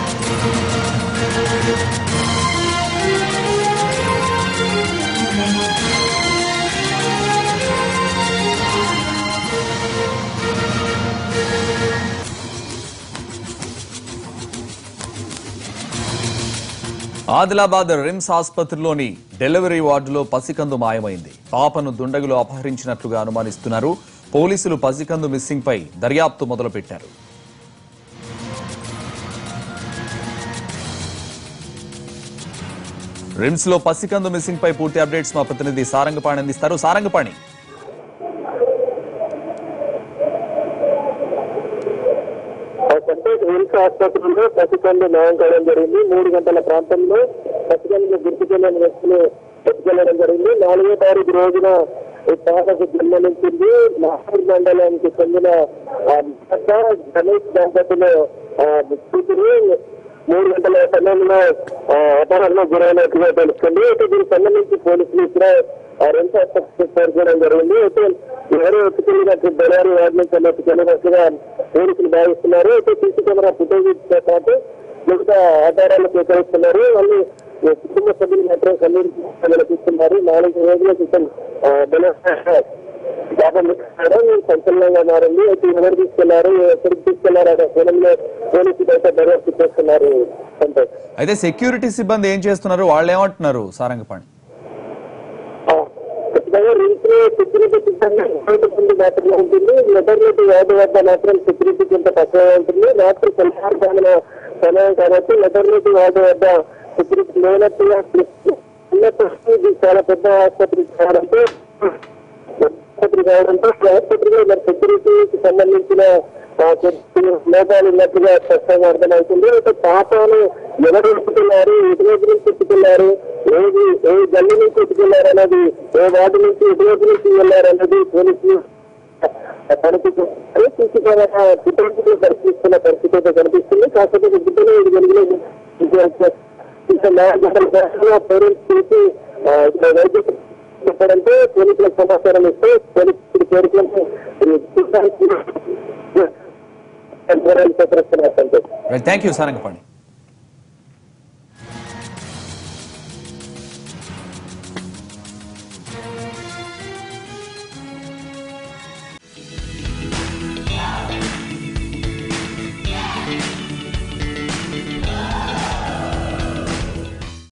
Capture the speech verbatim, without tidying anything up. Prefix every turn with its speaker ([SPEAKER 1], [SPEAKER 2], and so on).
[SPEAKER 1] Adilabad RIMS ఆసుపత్రిలోని delivery వార్డులో పసికందు మాయమైంది. పాపను దుండగులు అపహరించినట్లుగా అనుమానిస్తున్నారు. పోలీసులు పసికందు మిస్సింగ్ పై దర్యాప్తు మొదలుపెట్టారు. రిమ్స్ లో పసికందు మిస్సింగ్ పై పూర్తి అప్డేట్స్ మా ప్రతినిధి సారంగపాణి అందిస్తారు. సారంగపాణి,
[SPEAKER 2] రిమ్స్ ఆసుపత్రిలో పసికందు న్యాయం కావడం జరిగింది. మూడు గంటల ప్రాంతంలో పసికందును గుర్తుకెళ్లని వ్యక్తులు పట్టుకెళ్లడం జరిగింది. నాలుగో తారీఖు రోజున ఈ పాపకు జన్మనించింది. నాగూర్ మండలానికి చెందిన గణేష్ దంపతులు కూతురు మూడు గంటల సమయంలో అపహరణ గురైనట్టుగా తెలుస్తుంది. అయితే దీనికి సంబంధించి పోలీసులు ఇక్కడ రిమ్స్ ఆసుపత్రికి చేరుకోవడం జరిగింది. అయితే ఎవరో ఎత్తుకెళ్లినట్టు బెలారి వార్డు నుంచి ఎత్తుకెళ్లినట్టుగా పోలీసులు భావిస్తున్నారు. అయితే సీసీ కెమెరా ఫుటేజ్ తో పాటు మిగతా ఆధారాలు సేకరిస్తున్నారు. వాళ్ళు కుటుంబ సభ్యులు మాత్రం కనిపిస్తున్నారు. నాలుగు రోజుల క్రితం పాపం సంచలనంగా మారింది. అయితే ఎవరు తీసుకెళ్లారు, ఎక్కడికి తీసుకెళ్లారు అనే కోణంలో పోలీసులు అయితే దర్యాప్తు చేస్తున్నారు.
[SPEAKER 1] అయితే సెక్యూరిటీ సిబ్బంది ఏం చేస్తున్నారు, వాళ్ళు ఏమంటున్నారు సారంగపాణి?
[SPEAKER 2] రిమ్స్ లో సెక్యూరిటీ సిబ్బంది మాత్రమే ఉంటుంది. మెటర్నిటీ వార్డు వద్ద మాత్రం సెక్యూరిటీ కొంత తక్కువగా ఉంటుంది. రాత్రి తెల్లవారుజామున సమయం కాబట్టి మెటర్నిటీ వార్డు వద్ద సెక్యూరిటీ లేనట్టుగా ఇది చాలా పెద్ద ఆసుపత్రి కావడంతో ఆసుపత్రి కావడంతో ఆసుపత్రిలో మరి సెక్యూరిటీకి సంబంధించిన లోపాలు ఉన్నట్టుగా స్పష్టంగా అర్థమవుతుంది. అయితే పాపను ఎవరు ఎత్తుకున్నారు, ఎటువైపు నుంచి ఎత్తుకున్నారు, ఏది ఏ గల్లి నుంచి ఎత్తుకున్నారు అనేది, ఏ వార్డు నుంచి ఎటువైపు నుంచి వెళ్ళారు అనేది పోలీసులు కనిపిస్తుంది. సీసీ కెమెరా ఫుటేజ్ పరిశీలిస్తున్న పరిస్థితి అయితే కనిపిస్తుంది. కాకపోతే బిడ్డలో ఇది వెలుగులో పేరెంట్స్ చూసి వైద్య చెప్పడంతో పోలీసులకు సమాచారం ఇస్తే పోలీసులు చేరుకుంటూ
[SPEAKER 1] థ్యాంక్ యూ సారంగపాణి.